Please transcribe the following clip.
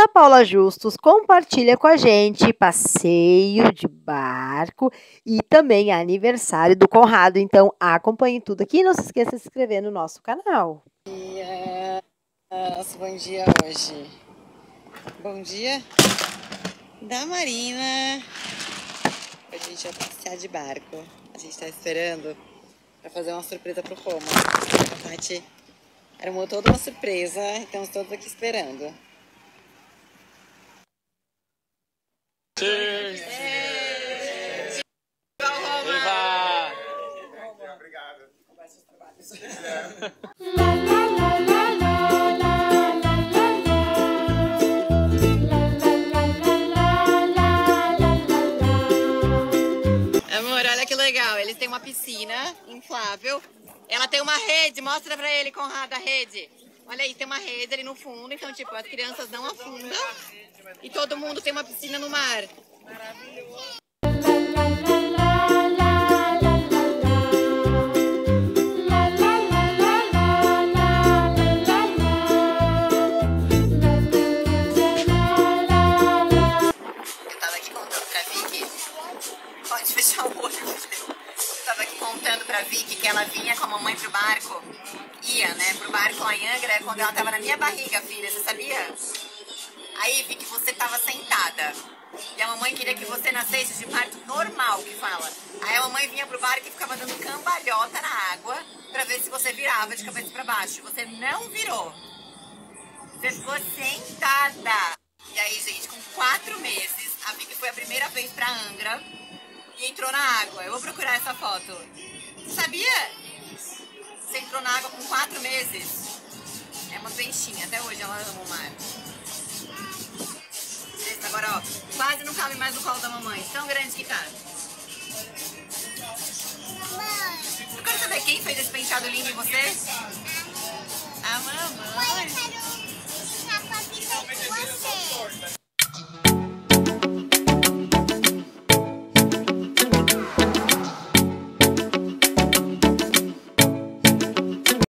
Ana Paula Justus compartilha com a gente passeio de barco e também aniversário do Conrado. Então, acompanhe tudo aqui e não se esqueça de se inscrever no nosso canal. Bom dia hoje. Bom dia da Marina. A gente vai passear de barco. A gente tá esperando para fazer uma surpresa pro Roma. A Tati armou toda uma surpresa, estamos todos aqui esperando. Cheers! Viva! Obrigado. Começa os trabalhos. Amor, olha que legal. Eles têm uma piscina inflável. Ela tem uma rede. Mostra pra ele, Conrado, a rede. Olha aí, tem uma rede ali no fundo. Então, tipo, as crianças não afundam. E todo mundo tem uma piscina no mar. Maravilhoso. Eu tava aqui contando pra Vicky. Pode fechar o olho. Eu tava aqui contando pra Vicky que ela vinha com a mamãe pro barco. Ia, né, pro barco lá em Angra quando ela tava na minha barriga, filha. Você sabia? Aí, Vicky, você tava sentada. E a mamãe queria que você nascesse de parto normal, que fala. Aí a mamãe vinha pro barco e ficava dando cambalhota na água pra ver se você virava de cabeça pra baixo. Você não virou. Você ficou sentada. E aí, gente, com 4 meses, a Vicky foi a primeira vez pra Angra e entrou na água. Eu vou procurar essa foto. Sabia? Você entrou na água com 4 meses. É uma peixinha, até hoje ela ama o mar. Agora, ó, quase não cabe mais no colo da mamãe. Tão grande que tá. Eu quero saber quem fez esse penteado lindo em você. A mamãe.